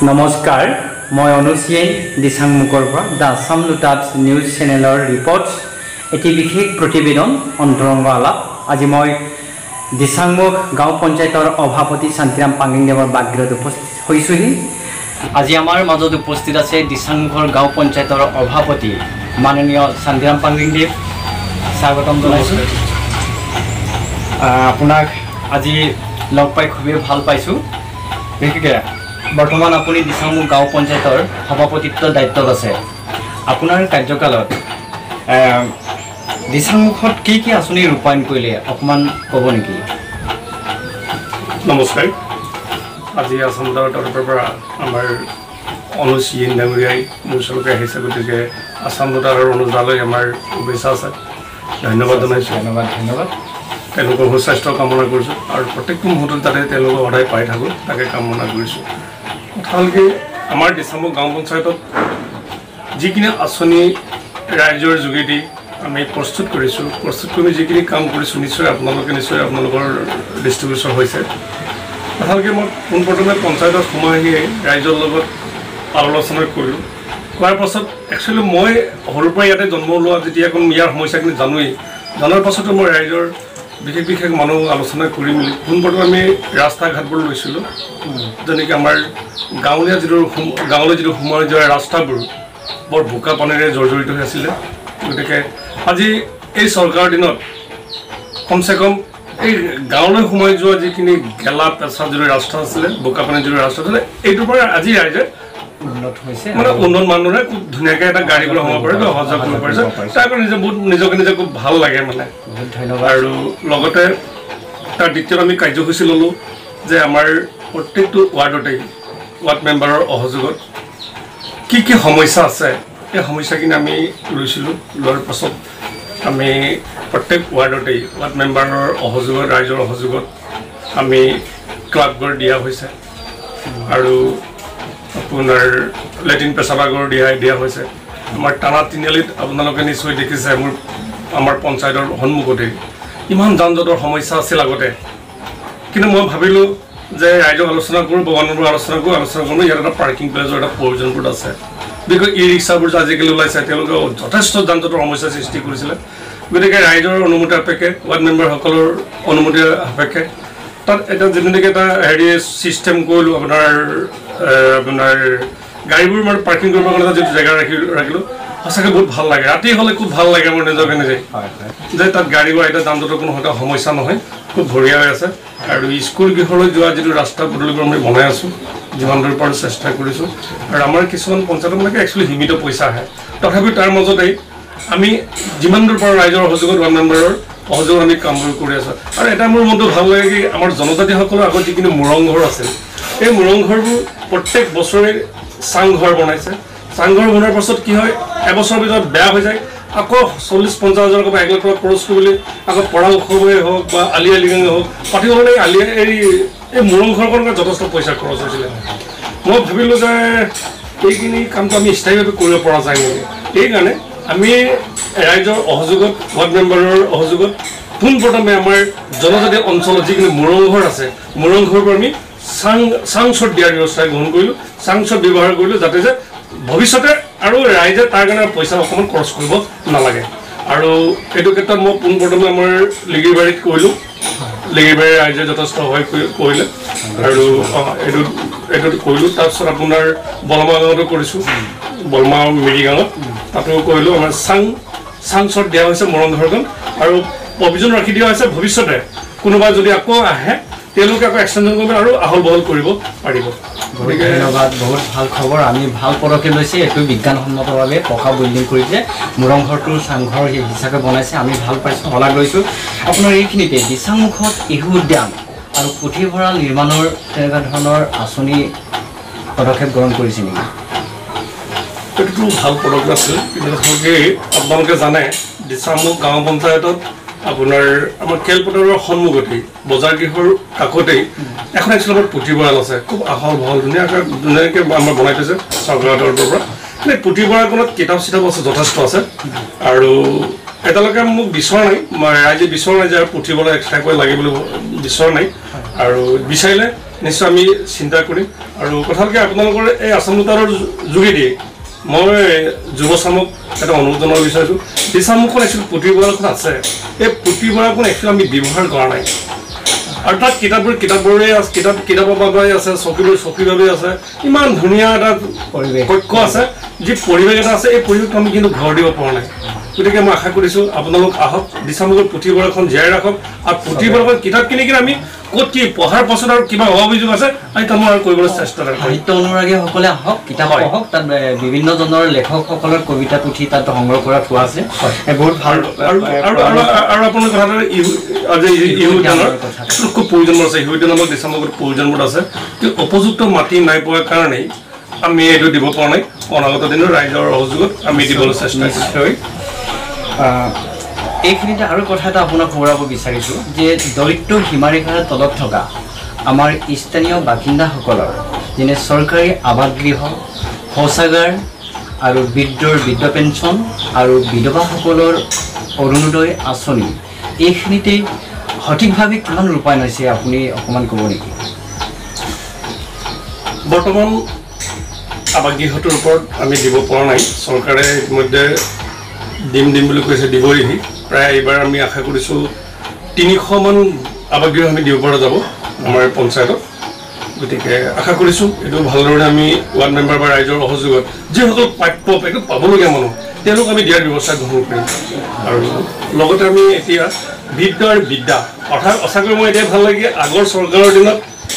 নমস্কাৰ মই অনুচিয়েন দিছাংমুকৰ পৰা দা আসাম লুটাছ নিউজ চেনেলৰ ৰিপৰ্ট এটি বিশেষ প্ৰতিবেদন অন্তৰংগ আলাপ আজি মই দিছাংমুখ গাঁও পঞ্চায়তৰ সভাপতি শান্তিৰাম পাঙ্গিংদেৱৰ বাগিৰত উপস্থিত হৈছোহি আজি আমাৰ মাজত উপস্থিত আছে দিছাংমুখৰ গাঁও পঞ্চায়তৰ সভাপতি মাননীয় শান্তিৰাম পাঙ্গিংদেৱ স্বাগতম জনাইছো আপোনাক আজি লগ পাই খুবেই ভাল পাইছো বিশেষকৈ বৰ্তমান আপুনি দিছাংমুখ গাঁও পঞ্চায়তৰ সভাপতিত্বৰ দায়িত্বত আছে আপোনাৰ কাৰ্যকালত দিছাংমুখত কি আঁচনি ৰূপায়ণ কৰিলে অকমান ক'ব নেকি নমস্কাৰ আজি আসাম লুটাছৰ পৰা আমাৰ অনুচিয়েন ডাঙৰীয়াই মোৰ ওচৰলৈ আহিছে গতিকে আসাম লুটাছৰ অনুদানলৈ আমাৰ শুভেচ্ছা আছে ধন্যবাদ জনাইছোঁ ধন্যবাদ তেওঁলোকৰ সুস্বাস্থ্য কামনা কৰিছোঁ আৰু প্ৰত্যেকটো মুহূৰ্তত যাতে তেওঁলোকক সদায় পাই থাকোঁ তাকে কামনা কৰিছোঁ কথা হ'ল কি আমাৰ দিছাংমুখ গাঁও পঞ্চায়তত যিখিনি আঁচনি ৰাইজৰ যোগেদি আমি প্ৰস্তুত কৰিছোঁ প্ৰস্তুত কৰি যিখিনি কাম কৰিছোঁ নিশ্চয় আপোনালোকৰ দৃষ্টিগোচৰ হৈছে কথা হ'ল কি মই পোনপ্ৰথমে পঞ্চায়তত সোমাই আহিয়ে ৰাইজৰ লগত আলোচনা কৰিলোঁ কোৱাৰ পাছত একচুৱেলি মই সৰুৰ পৰা ইয়াতে জন্ম লোৱা যেতিয়া ইয়াৰ সমস্যাখিনি জনাৰ পাছতো মই ৰাইজৰ বিশেষ মানুহ আলোচনা কৰি মেলি পোনপ্ৰথমে আমি ৰাস্তা ঘাটবোৰ লৈছিলোঁ যেনেকৈ আমাৰ গাঁৱলৈ যিটো সোমাই যোৱা ৰাস্তাবোৰ বৰ বোকা পানীৰে জৰ্জৰিত হৈ আছিলে গতিকে আজি এই চৰকাৰৰ দিনত কমচে কম এই গাঁৱলৈ সোমাই যোৱা যিখিনি গেলা পেচা যিটো ৰাস্তা আছিলে বোকা পানীৰ যিটো ৰাস্তা আছিলে এইটোৰ পৰা আজি ৰাইজে উন্নত হৈছে মানে উন্নত মানদণ্ডে খুব ধুনীয়াকৈ এটা গাড়ী কৰি সোমাব পাৰে অহা যোৱা কৰিব পাৰিছে তাৰ কাৰণে নিজকে খুব ভাল লাগে মানে ধন্যবাদ আৰু লগতে তাৰ দ্বিতীয়ত আমি কাৰ্যসূচী ল'লোঁ যে আমাৰ প্ৰত্যেকটো ৱাৰ্ডতেই ৱাৰ্ড মেম্বাৰৰ সহযোগত কি সমস্যা আছে এই সমস্যাখিনি আমি লৈছিলোঁ লোৱাৰ পাছত আমি প্ৰত্যেক ৱাৰ্ডতেই ৱাৰ্ড মেম্বাৰৰ সহযোগত ৰাইজৰ সহযোগত আমি ক্লাবঘৰ দিয়া হৈছে আৰু আপোনাৰ লেট্ৰিন পেচাবাগৰ দিয়া হৈছে আমাৰ টানা তিনিআলিত আপোনালোকে নিশ্চয় দেখিছে আমাৰ পঞ্চায়তৰ সন্মুখতে ইমান যান জঁটৰ সমস্যা আছিল আগতে কিন্তু মই ভাবিলোঁ যে ৰাইজক আলোচনা কৰোঁ ভগৱানৰ আলোচনা কৰোঁ ইয়াত এটা পাৰ্কিং প্লেচৰ এটা প্ৰয়োজনবোধ আছে বিশেষকৈ ই ৰিক্সাবোৰ যে আজিকালি ওলাইছে তেওঁলোকে যথেষ্ট যান জঁটৰ সমস্যাৰ সৃষ্টি কৰিছিলে গতিকে ৰাইজৰ অনুমতি সাপেক্ষে ৱাৰ্ড মেম্বাৰসকলৰ অনুমতি সাপেক্ষে তাত এটা যেনেকৈ এটা চিষ্টেম কৰিলোঁ আপোনাৰ গাড়ীবোৰ মানে পাৰ্কিং কৰিবৰ কাৰণে যিটো জেগা ৰাখিলোঁ সঁচাকৈ বহুত ভাল লাগে ৰাতি হ'লে খুব ভাল লাগে মোৰ নিজকে নিজে যে তাত গাড়ীবোৰ এতিয়া যান জঁটৰ কোনো সমস্যা নহয় খুব বঢ়িয়া হৈ আছে আৰু স্কুল গৃহলৈ যোৱা যিটো ৰাস্তা পদূলিবোৰ আমি বনাই আছোঁ যিমান দূৰ পাৰোঁ চেষ্টা কৰিছোঁ আৰু আমাৰ কিছুমান পঞ্চায়তৰ মানে একচুৱেলি সীমিত পইচা আহে তথাপিও তাৰ মাজতেই আমি যিমান দূৰ পাৰোঁ ৰাইজৰ সহযোগত ৱাৰ্ড মেম্বাৰৰ সহযোগত আমি কামবোৰ কৰি আছোঁ আৰু এটা মোৰ মনটো ভাল লাগে কি আমাৰ জনজাতিসকলৰ আগত যিখিনি মুৰংঘৰ আছিল এই মুৰংঘৰবোৰ প্ৰত্যেক বছৰে চাংঘৰ বনাইছে চাংঘৰ বনোৱাৰ পাছত কি হয় এবছৰৰ ভিতৰত বেয়া হৈ যায় আকৌ 40-50 হাজাৰ টকা 1 লাখ টকা খৰচ কৰিবলৈ আকৌ পঢ়া উৎসৱেই হওক বা আলি আলিগাঙে হওক পাতিবলৈ এই মুৰংঘৰখনত যথেষ্ট পইচা খৰচ হৈছিলে মই ভাবিলোঁ যে এইখিনি কামটো আমি স্থায়ীভাৱে কৰিব পৰা যায় নেকি সেইকাৰণে আমি ৰাইজৰ সহযোগত ৱাৰ্ড মেম্বাৰৰ সহযোগত পোনপ্ৰথমে আমাৰ জনজাতি অঞ্চলত যিখিনি মুৰংঘৰ আছে মুৰংঘৰবোৰ আমি চাংচত দিয়াৰ ব্যৱস্থা গ্ৰহণ কৰিলোঁ চাংচত ব্যৱহাৰ কৰিলোঁ যাতে যে ভৱিষ্যতে আৰু ৰাইজে তাৰ কাৰণে পইচা অকণমান খৰচ কৰিব নালাগে আৰু এইটো ক্ষেত্ৰত মই পোনপ্ৰথমে আমাৰ লিগিবাৰীত কৰিলোঁ লিগিবাৰীৰ ৰাইজে যথেষ্ট সহায় কৰিলে আৰু এইটোত কৰিলোঁ তাৰপিছত আপোনাৰ বলমা গাঁৱতো কৰিছোঁ বলমা মিৰিগাঁৱত তাতো কৰিলোঁ আমাৰ চাংচত দিয়া হৈছে মুৰংঘৰখন আৰু প্ৰভিজন ৰাখি দিয়া হৈছে ভৱিষ্যতে কোনোবা যদি আকৌ আহে তেওঁলোকে আকৌ এক্সটেনশ্যন কৰিব আৰু আহল বহল কৰিব পাৰিব ধন্যবাদ বহুত ভাল খবৰ আমি ভাল পদক্ষেপ লৈছে এইটো বিজ্ঞানসন্মতভাৱে পকা বিল্ডিং কৰিছে মুৰংঘৰটো চাংঘৰ হিচাপে বনাইছে আমি ভাল পাইছোঁ শলাগ লৈছোঁ আপোনাৰ এইখিনিতে দিছাংমুখত ইহু উদ্যান আৰু পুথিভঁৰাল নিৰ্মাণৰ তেনেকুৱা ধৰণৰ আঁচনি পদক্ষেপ গ্ৰহণ কৰিছে নেকি এইটোতো ভাল পদক্ষেপ আছিল কিন্তু আপোনালোকে জানে দিছাংমুখ গাঁও পঞ্চায়তত আপোনাৰ আমাৰ খেলপথাৰৰ সন্মুখতেই বজাৰ গৃহৰ কাষতেই এখন একচুৱেলি পুথিভঁৰাল আছে খুব আহল বহল ধুনীয়াকৈ আমাৰ বনাই থৈছে চৰকাৰৰ তৰফৰ পৰা মানে পুথিভঁৰালখনত কিতাপ চিতাপ আছে যথেষ্ট আছে আৰু এতিয়ালৈকে মোক বিচৰা নাই ৰাইজে বিচৰা নাই যে পুথিভঁৰাল এক্সট্ৰাকৈ লাগে বুলি বিচৰা নাই আৰু বিচাৰিলে নিশ্চয় আমি চিন্তা কৰিম আৰু কথাকে আপোনালোকৰ এই আসাম লুটাৰৰ যোগেদি মই যুৱ চামক এটা অনুৰোধ জনাব বিচাৰিছোঁ দিছামুখত একচুৱেলি পুথিভঁৰালখন আছে এই পুথিভঁৰালখন একচুৱেলি আমি ব্যৱহাৰ কৰা নাই আৰু তাত কিতাপবোৰে কিতাপৰ বাবে আছে চকীৰ বাবে আছে ইমান ধুনীয়া এটা কক্ষ আছে যি পৰিৱেশ এটা আছে এই পৰিৱেশটো আমি কিন্তু ঘৰ দিব পৰা নাই গতিকে মই আশা কৰিছোঁ আপোনালোক আহক দিছামুখত পুথিভঁৰালখন জীয়াই ৰাখক আৰু পুথিভঁৰালখন কিতাপ কিনি কিনে আমি ক'ত কি পঢ়াৰ পাছত আৰু কিবা অভিযোগ আছে আমি কাম কৰিবলৈ চেষ্টা কৰিম সাহিত্য অনুৰাগীসকলে আহক কিতাপ পঢ়ক তাত বিভিন্ন জনৰ লেখকসকলৰ কবিতা পুথি তাত সংগ্ৰহ কৰা থোৱা আছে বহুত ভাল আৰু আপোনাৰ কথা আজি ইহু উদ্যানৰ খুব প্ৰয়োজন আছে ইহু উদ্যান আমাৰ দিছামুখত প্ৰয়োজনবোৰ আছে কিন্তু উপযুক্ত মাটি নাই পোৱাৰ কাৰণেই আমি এইটো দিব পৰা নাই অনাগত দিনৰ ৰাইজৰ সহযোগত আমি দিবলৈ চেষ্টা কৰিম এইখিনিতে আৰু কথা এটা আপোনাক সোঁৱৰাব বিচাৰিছোঁ যে দৰিদ্ৰ সীমাৰেখাৰ তলত থকা আমাৰ স্থানীয় বাসিন্দাসকলৰ যেনে চৰকাৰী আৱাস গৃহ শৌচাগাৰ আৰু বৃদ্ধ পেঞ্চন আৰু বিধৱাসকলৰ অৰুণোদয় আঁচনি এইখিনিতে সঠিকভাৱে কিমান ৰূপায়ণ হৈছে আপুনি অকণমান ক'ব নেকি বৰ্তমান আৱাস গৃহটোৰ ওপৰত আমি দিব পৰা নাই চৰকাৰে ইতিমধ্যে দিম বুলি কৈছে দিবহি প্ৰায় এইবাৰ আমি আশা কৰিছোঁ 300মান আৱাস গৃহ আমি দিব পৰা যাব আমাৰ পঞ্চায়তত গতিকে আশা কৰিছোঁ এইটো ভালদৰে আমি ৱাৰ্ড মেম্বাৰ বা ৰাইজৰ সহযোগত যিসকল প্ৰাপ্য একো পাবলগীয়া মানুহ তেওঁলোক আমি দিয়াৰ ব্যৱস্থা গ্ৰহণ কৰিম আৰু লগতে আমি এতিয়া বিদ্যা আৰু বিদ্যা অৰ্থাৎ সঁচাকৈ মই এতিয়া ভাল লাগে আগৰ চৰকাৰৰ দিনত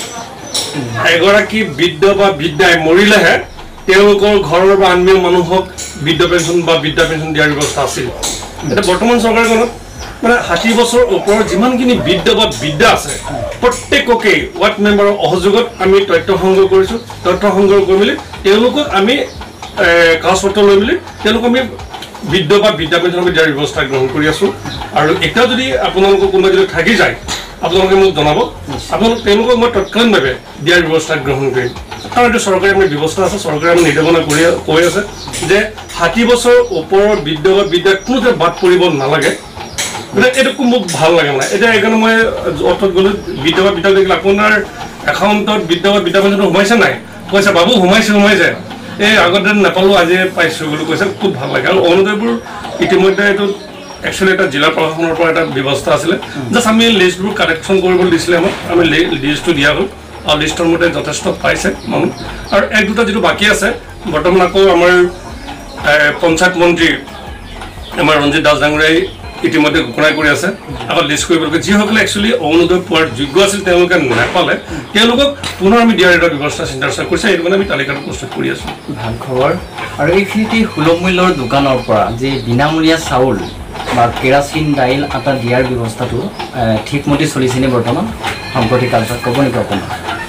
এগৰাকী বৃদ্ধ বা বিদ্যাই মৰিলেহে তেওঁলোকৰ ঘৰৰ বা আন মানুহক বিদ্যা পেঞ্চন দিয়াৰ ব্যৱস্থা আছিল এতিয়া বৰ্তমান চৰকাৰখনত মানে 60 বছৰ ওপৰৰ যিমানখিনি বৃদ্ধ বা বিদ্যা আছে প্ৰত্যেককে ৱাৰ্ড মেম্বাৰৰ সহযোগত আমি তথ্য সংগ্ৰহ কৰিছোঁ তথ্য সংগ্ৰহ কৰি মেলি তেওঁলোকক আমি কাগজপত্ৰ লৈ মেলি তেওঁলোকক আমি বৃদ্ধ বা বিদ্যা পেঞ্চন দিয়াৰ ব্যৱস্থা গ্ৰহণ কৰি আছোঁ আৰু এতিয়া যদি আপোনালোকৰ কোনোবা যদি থাকি যায় আপোনালোকে মোক জনাব আপোনালোক তেওঁলোকক মই তৎকালীনভাৱে দিয়াৰ ব্যৱস্থা গ্ৰহণ কৰিম কাৰণ এইটো চৰকাৰী আমাৰ ব্যৱস্থা আছে চৰকাৰে আমি নিৰ্দেশনা কৈ আছে যে 60 বছৰ ওপৰৰ বৃদ্ধ বা বিদ্যা কোনোতে বাদ পৰিব নালাগে মানে এইটো মোক ভাল লাগে মানে এতিয়া এইকাৰণে মই অৰ্থত গ'লো বৃদ্ধ বা বিদ্যা দেখিলে আপোনাৰ একাউণ্টত বৃদ্ধ বা বিদ্যা পেঞ্চনটো সোমাইছে নাই কৈছে বাবু সোমাইছে এই আগতে নাপালোঁ আজি পাইছোঁ বুলি কৈছে খুব ভাল লাগে আৰু অৰুণোদয়বোৰ ইতিমধ্যে এইটো একচুৱেলি এটা জিলা প্ৰশাসনৰ পৰা এটা ব্যৱস্থা আছিলে জাষ্ট আমি লিষ্টবোৰ কালেকশ্যন কৰিবলৈ দিছিলে আমাক আমি লিষ্টটো দিয়া হ'ল আৰু লিষ্টৰ মতে যথেষ্ট পাইছে মানুহ আৰু এক দুটা যিটো বাকী আছে বৰ্তমান আকৌ আমাৰ পঞ্চায়ত মন্ত্ৰী আমাৰ ৰঞ্জিত দাস ডাঙৰীয়াই ইতিমধ্যে ঘোষণা কৰি আছে আকৌ লিষ্ট কৰিবলগীয়া যিসকলে একচুৱেলি অৰুণোদয় পোৱাৰ যোগ্য আছিল তেওঁলোকে নাপালে তেওঁলোকক পুনৰ আমি দিয়াৰ এটা ব্যৱস্থা চিন্তা কৰিছে এইটো কাৰণে আমি তালিকাটো প্ৰস্তুত কৰি আছোঁ ভাল খবৰ আৰু এইখিনিতে সুলভ মূল্যৰ দোকানৰ পৰা যে বিনামূলীয়া চাউল বা কেৰাচিন দাইল আটা দিয়াৰ ব্যৱস্থাটো ঠিকমতে চলিছেনে বৰ্তমান সম্প্ৰতি কালচত ক'ব নেকি অকণমান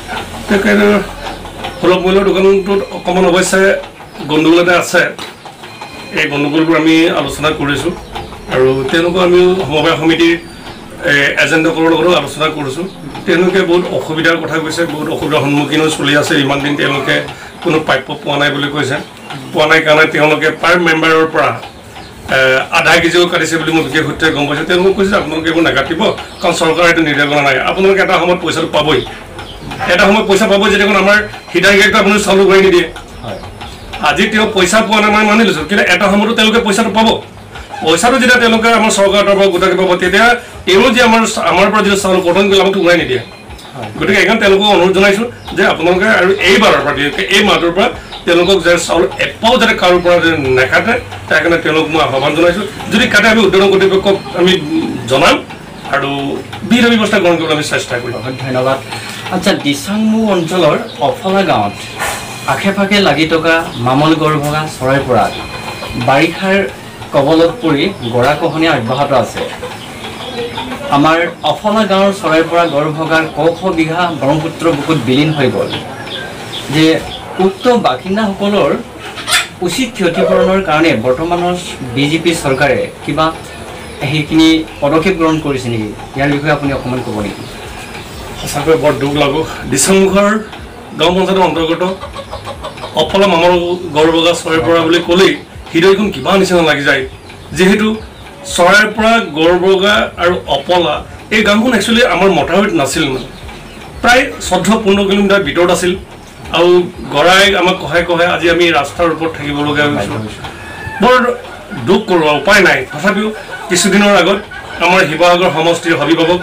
সুলভ মূল্যৰ দোকানটোত অকণমান অৱশ্যে গণ্ডগোল এটা আছে এই গণ্ডগোলবোৰ আমি আলোচনা কৰিছোঁ আৰু তেওঁলোকক আমি সমবায় সমিতিৰ এজেণ্টসকলৰ লগতো আলোচনা কৰিছোঁ তেওঁলোকে বহুত অসুবিধাৰ কথা কৈছে বহুত অসুবিধাৰ সন্মুখীনো চলি আছে ইমান দিন তেওঁলোকে কোনো প্ৰাপ্য পোৱা নাই বুলি কৈছে পোৱা নাই কাৰণে তেওঁলোকে পাৰ মেম্বাৰৰ পৰা আধা কেজিও কাটিছে বুলি মই বিশেষ সূত্ৰে গম পাইছোঁ তেওঁলোকে কৈছে আপোনালোকে এইবোৰ নাকাটিব কাৰণ চৰকাৰে এইটো নিৰ্দেশনা নাই আপোনালোকে এটা সময়ত পইচাটো পাবই এটা সময়ত পইচা পাবই যেতিয়া আমাৰ হিতাধিকাৰীটো আপুনি চাউল ঘূৰাই নিদিয়ে আজি তেওঁ পইচা পোৱা নাই মই মানি লৈছোঁ কিন্তু এটা সময়তো তেওঁলোকে পইচাটো পাব পইচাটো যেতিয়া তেওঁলোকে আমাৰ চৰকাৰৰ পৰা গোটাকৈ পাব তেতিয়া তেওঁ যে আমাৰ পৰা যিটো চাউল কটন কৰিলে আমাক ঘূৰাই নিদিয়ে গতিকে এইকাৰণে তেওঁলোকক অনুৰোধ জনাইছোঁ যে আপোনালোকে আৰু এইবাৰৰ পৰা এই মাহটোৰ পৰা তেওঁলোকক যে চাউল এপাও যাতে কাৰোৰ পৰা যদি নাকাটে তাৰ কাৰণে তেওঁলোকক মই আহ্বান জনাইছোঁ যদি কাটে আমি উদ্যোগ কৰ্তৃপক্ষক আমি জনাম আৰু বিধি ব্যৱস্থা গ্ৰহণ কৰিবলৈ আমি চেষ্টা কৰিম ধন্যবাদ আচ্ছা দিচাংমু অঞ্চলৰ অফলা গাঁৱত আশে পাশে লাগি থকা মামল গড়ভঙা চৰাইৰ পৰা বাৰিষাৰ কবলত পৰি গৰাখহনীয়া অব্যাহত আছে আমাৰ অফলা গাঁৱৰ চৰাইৰ পৰা গড়ভঙাৰ শ বিঘা ব্ৰহ্মপুত্ৰ বুকুত বিলীন হৈ গ'ল যে উক্ত বাসিন্দাসকলৰ উচিত ক্ষতিপূৰণৰ কাৰণে বৰ্তমানৰ বিজেপি চৰকাৰে কিবা সেইখিনি পদক্ষেপ গ্ৰহণ কৰিছে নেকি ইয়াৰ বিষয়ে আপুনি অকণমান ক'ব নেকি সঁচাকৈ বৰ দুখ লাগো দিচাংমুখৰ গাঁও পঞ্চায়তৰ অন্তৰ্গত অফলা মামল গড়ভঙা চৰাইৰ পৰা বুলি ক'লেই হৃদয়খন কিবা নিচিনা লাগি যায় যিহেতু চৰাইৰ পৰা গড়ভঙা আৰু অপলা এই গাঁওখন একচুৱেলি আমাৰ মথাউৰিত নাছিল মানে প্ৰায় 14-15 কিলোমিটাৰ ভিতৰত আছিল আৰু গৰাই আমাক কহাই আজি আমি ৰাস্তাৰ ওপৰত থাকিবলগীয়া হৈছোঁ বৰ দুখ কৰোঁ উপায় নাই তথাপিও কিছুদিনৰ আগত আমাৰ শিৱসাগৰ সমষ্টিৰ অভিভাৱক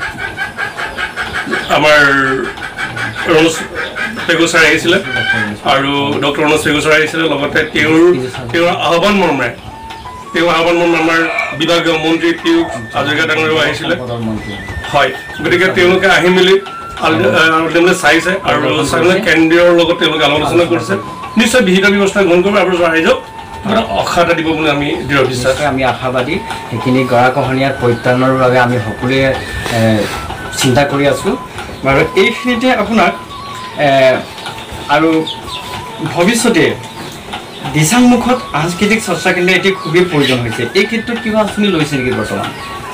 আমাৰ ৰণোজ পেগুচাৰ আহিছিলে আৰু ডক্টৰ ৰণোজ পেগুচাৰ আহিছিলে লগতে তেওঁৰ আহ্বান মৰ্মে আমাৰ বিভাগীয় মন্ত্ৰী পিয়ুষ হাজৰিকা ডাঙৰীয়াও আহিছিলে হয় গতিকে তেওঁলোকে আহি মেলি চাইছে আৰু কেন্দ্ৰীয়ৰ লগত তেওঁলোকে আলোচনা কৰিছে নিশ্চয় বিহিত ব্যৱস্থা গ্ৰহণ কৰিব আৰু ৰাইজক আশা এটা দিব বুলি আমি দৃঢ় বিশ্বাস আমি আশাবাদী সেইখিনি গৰাখহনীয়াৰ পৰিত্ৰাণৰ বাবে আমি সকলোৱে চিন্তা কৰি আছোঁ বাৰু এইখিনিতে আপোনাক আৰু ভৱিষ্যতে দিচাংমুখত সাংস্কৃতিক চৰ্চা কেন্দ্ৰ এটি খুবেই প্ৰয়োজন হৈছে এই ক্ষেত্ৰত কিবা আঁচনি লৈছে নেকি বৰ্তমান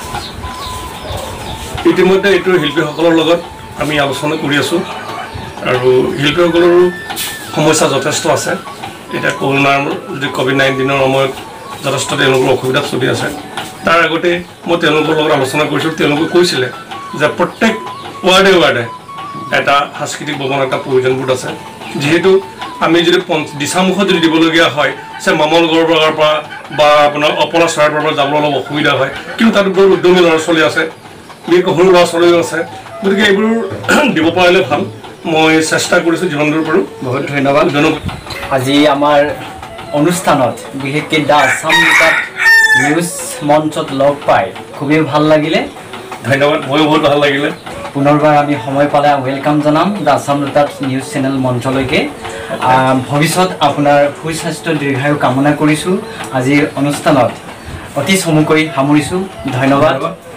ইতিমধ্যে এইটো শিল্পীসকলৰ লগত আমি আলোচনা কৰি আছোঁ আৰু শিল্পীসকলৰো সমস্যা যথেষ্ট আছে এতিয়া কৰোনাৰ যদি COVID-19 সময়ত যথেষ্ট তেওঁলোকৰ অসুবিধা চলি আছে তাৰ আগতে মই তেওঁলোকৰ লগত আলোচনা কৰিছিলোঁ তেওঁলোকে কৈছিলে যে প্ৰত্যেক ৱাৰ্ডে এটা সাংস্কৃতিক ভৱন এটা প্ৰয়োজনবোধ আছে যিহেতু আমি যদি দিচাংমুখত যদি দিবলগীয়া হয় মামলগড়ৰ পৰা বা আপোনাৰ অপলা চৰাইৰ পৰা যাবলৈ অলপ অসুবিধা হয় কিন্তু তাত বৰ উদ্যমী ল'ৰা ছোৱালী আছে সৰু ল'ৰা ছোৱালীও আছে গতিকে এইবোৰ দিব পাৰিলে ভাল মই চেষ্টা কৰিছোঁ যিমান দূৰ পাৰোঁ বহুত ধন্যবাদ আজি আমাৰ অনুষ্ঠানত বিশেষকৈ দ্য আছাম লুটাছ নিউজ মঞ্চত লগ পাই খুবেই ভাল লাগিলে ধন্যবাদ ময়ো বহুত ভাল লাগিলে পুনৰবাৰ আমি সময় পালে ওয়েলকাম জনাম the Assam Lotus news channel মঞ্চলৈকে ভৱিষ্যত আপোনাৰ সুস্বাস্থ্য দীৰ্ঘায়ু কামনা কৰিছোঁ আজিৰ অনুষ্ঠানত অতি চমুকৈ সামৰিছোঁ ধন্যবাদ